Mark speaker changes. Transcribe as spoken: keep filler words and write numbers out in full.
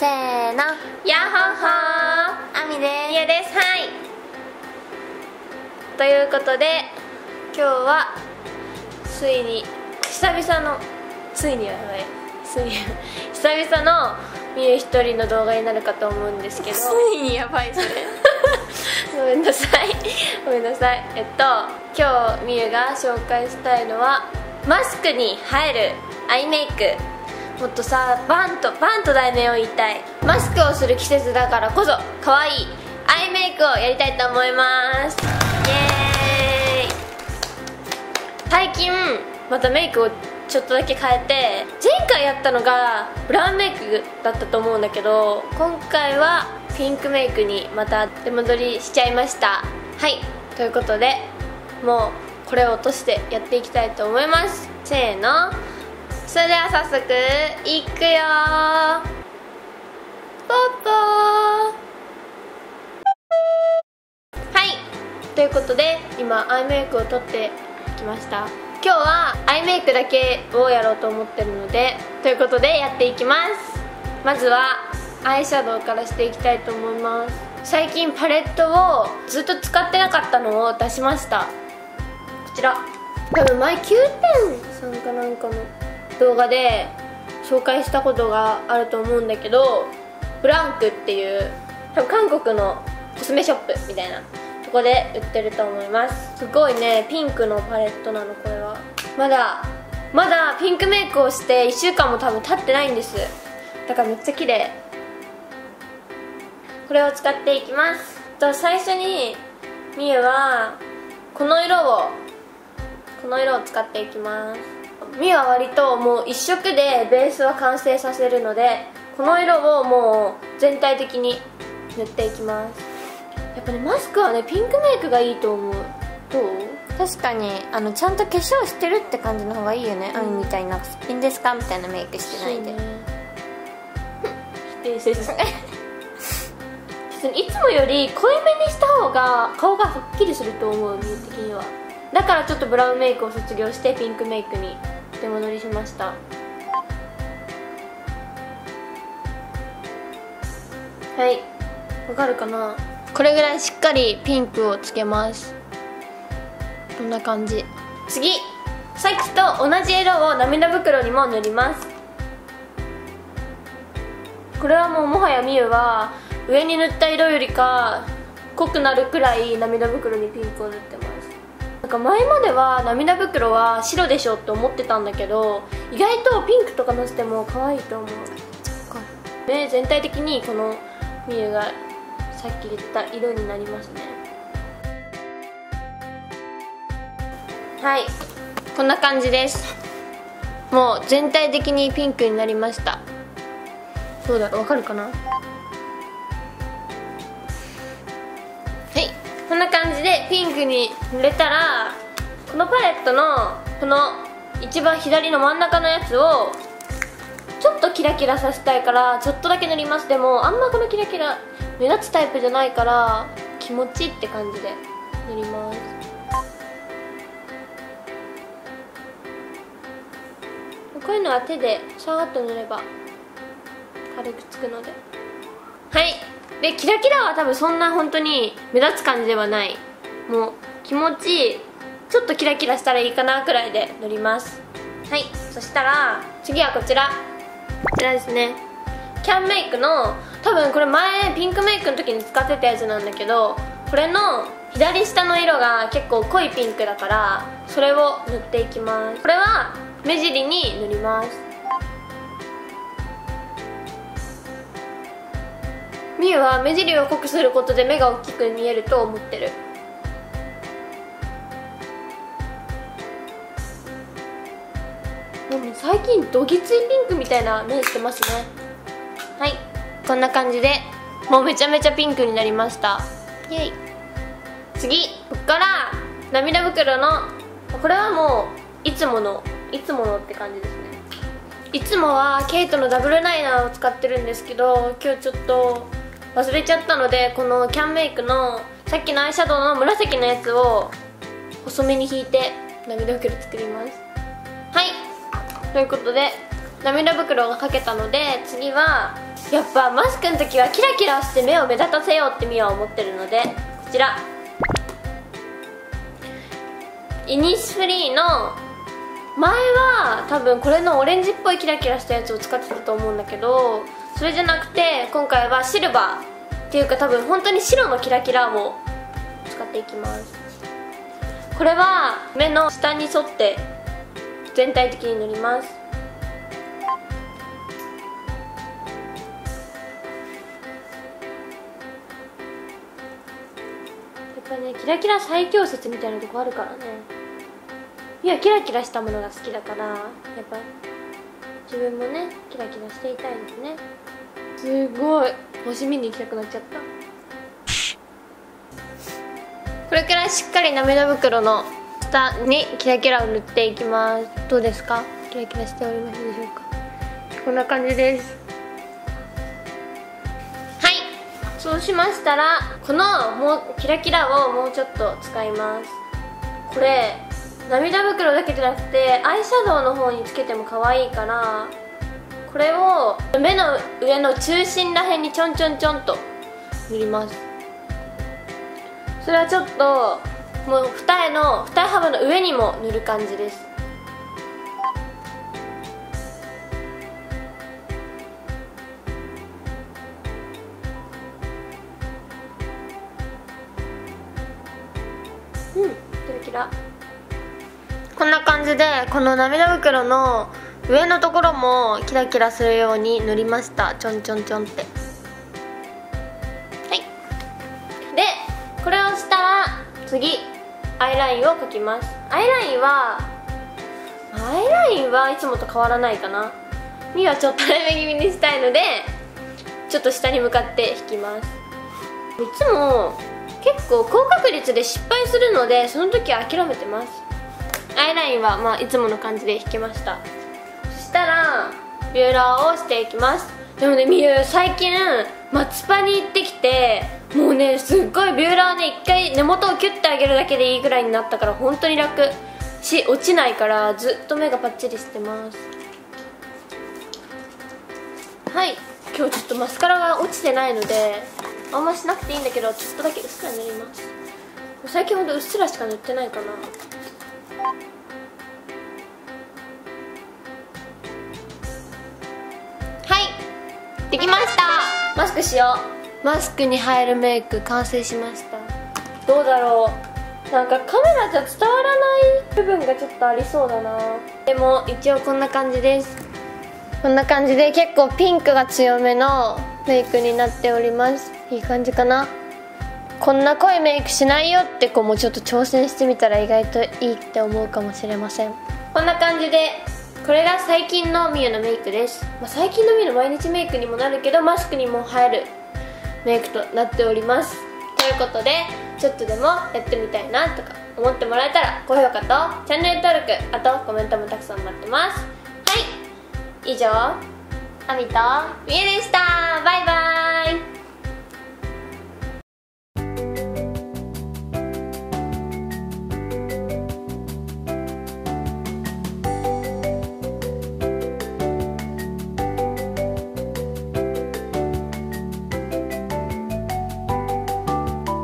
Speaker 1: せーの、
Speaker 2: やっほーほー、
Speaker 1: あみです。
Speaker 2: みゆです。はい、ということで今日はついに久々のついにはやばいついに久々のみゆ一人の動画になるかと思うんですけど、
Speaker 1: ついにやばいそれ
Speaker 2: ごめんなさいごめんなさい。えっと今日みゆが紹介したいのはマスクに映えるアイメイク。もっとさ、バンとバンと題名を言いたい。マスクをする季節だからこそ可愛いアイメイクをやりたいと思います。イエーイ。最近またメイクをちょっとだけ変えて、前回やったのがブラウンメイクだったと思うんだけど、今回はピンクメイクにまた出戻りしちゃいました。はい、ということでもうこれを落としてやっていきたいと思います。せーの。それでは早速いくよー。ポッポー。はい、ということで今アイメイクを取ってきました。今日はアイメイクだけをやろうと思ってるので、ということでやっていきます。まずはアイシャドウからしていきたいと思います。最近パレットをずっと使ってなかったのを出しました。こちら多分前きゅうてんさんかなんかの動画で紹介したことがあると思うんだけど、ブランクっていう多分韓国のコスメショップみたいなとこで売ってると思います。すごいね、ピンクのパレットなの。これはまだまだピンクメイクをしていっしゅうかんも多分経ってないんです。だからめっちゃ綺麗。これを使っていきます。と最初にみゆはこの色をこの色を使っていきます。みゆは割ともう一色でベースは完成させるので、この色をもう全体的に塗っていきます。やっぱね、マスクはねピンクメイクがいいと思う。どう？
Speaker 1: 確かにあのちゃんと化粧してるって感じの方がいいよね、うん、あみみたいな「いいんですか?」みたいなメイクしてないで、ね、
Speaker 2: 否定せずいつもより濃いめにした方が顔がはっきりすると思う、みゆ的には。だからちょっとブラウンメイクを卒業してピンクメイクに出戻りしました。はい、わかるかな。これぐらいしっかりピンクをつけます。こんな感じ。次、さっきと同じ色を涙袋にも塗ります。これはもうもはやみゆは上に塗った色よりか濃くなるくらい涙袋にピンクを塗ってます。なんか前までは涙袋は白でしょって思ってたんだけど、意外とピンクとかのせても可愛いと思う。で全体的にこのみゆがさっき言った色になりますね。はい、こんな感じです。もう全体的にピンクになりました。どうだろう、わかるかな。はい、こんな感じでピンクに塗れたら、このパレットのこの一番左の真ん中のやつをちょっとキラキラさせたいからちょっとだけ塗ります。でもあんまこのキラキラ目立つタイプじゃないから気持ちいいって感じで塗ります。こういうのは手でさーっと塗れば軽くつくので。はい、でキラキラは多分そんな本当に目立つ感じではない。もう気持ちいい、ちょっとキラキラしたらいいかなくらいで塗ります。はい、そしたら次はこちらこちらですね。キャンメイクの、多分これ前ピンクメイクの時に使ってたやつなんだけど、これの左下の色が結構濃いピンクだからそれを塗っていきます。これは目尻に塗ります。みゆは目尻を濃くすることで目が大きく見えると思ってる。もう最近どぎついピンクみたいな目してますね。はい、こんな感じでもうめちゃめちゃピンクになりました。イエイ。次、こっから涙袋の、これはもういつものいつものって感じですね。いつもはケイトのダブルライナーを使ってるんですけど、今日ちょっと忘れちゃったので、このキャンメイクのさっきのアイシャドウの紫のやつを細めに引いて涙袋作ります。はい、ということで涙袋が描けたので、次はやっぱマスクの時はキラキラして目を目立たせようってみは思ってるので、こちらイニスフリーの前は多分これのオレンジっぽいキラキラしたやつを使ってたと思うんだけど、それじゃなくて今回はシルバーっていうか多分本当に白のキラキラを使っていきます。これは目の下に沿って全体的に塗ります。やっぱね、キラキラ最強説みたいなとこあるからね。いや、キラキラしたものが好きだから、やっぱ自分もねキラキラしていたいですね。すごい星見に行きたくなっちゃった。これくらいしっかり涙袋の下にキラキラを塗っていきます。どうですか？キラキラしておりますでしょうか？こんな感じです。はい、そうしましたらこのもうキラキラをもうちょっと使います。これ涙袋だけじゃなくてアイシャドウの方につけても可愛いから、これを目の上の中心らへんにちょんちょんちょんと塗ります。それはちょっともう二重の二重幅の上にも塗る感じです。うん、キラキラ。こんな感じでこの涙袋の上のところもキラキラするように塗りました。ちょんちょんちょんって。はい。でこれをしたら次アイラインを描きます。アイラインはアイラインはいつもと変わらないかな。みはちょっと早め気味にしたいのでちょっと下に向かって引きます。いつも結構高確率で失敗するのでその時は諦めてます。アイラインはまあいつもの感じで引けました。そしたらビューラーをしていきます。でもね、みゆ最近マツパに行ってきて、もうねすっごいビューラーね一回根元をキュッて上げるだけでいいぐらいになったから本当に楽し、落ちないからずっと目がパッチリしてます。はい、今日ちょっとマスカラが落ちてないのであんましなくていいんだけど、ちょっとだけうっすら塗ります。最近ほんとうっすらしか塗ってないかな。できました。マスクしよう。マスクに入るメイク完成しました。どうだろう、なんかカメラじゃ伝わらない部分がちょっとありそうだな。でも一応こんな感じです。こんな感じで結構ピンクが強めのメイクになっております。いい感じかな。こんな濃いメイクしないよって子もちょっと挑戦してみたら意外といいって思うかもしれません。こんな感じでこれが最近のみゆのメイクです。まあ、最近のみゆの毎日メイクにもなるけどマスクにも映えるメイクとなっております。ということでちょっとでもやってみたいなとか思ってもらえたら高評価とチャンネル登録、あとコメントもたくさん待ってます。はい、以上あみとみゆでした。バイバイ。